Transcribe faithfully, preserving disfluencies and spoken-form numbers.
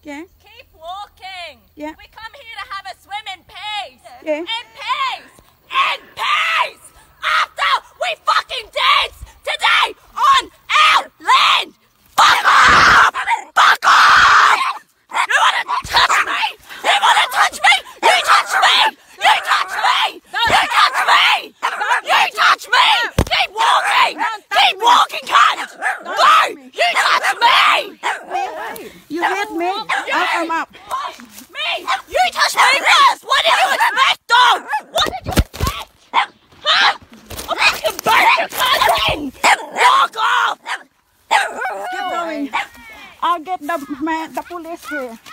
Yeah. Keep walking. Yeah. We come here to have a swim in peace. Yeah. In peace. In peace. After we fucking dance today on our land. Fuck off! Fuck off! You wanna touch me? You wanna touch me? You touch me! You touch me! You touch me! You touch me! Keep walking! Keep walking, cunt! Go! You touch me! You hit me. I'll come up. Me! You touched me first! What did you expect, dog? What did you expect? Huh? I'm fucking burn your cousin! Walk off! Keep going. I'll get the man, the police here.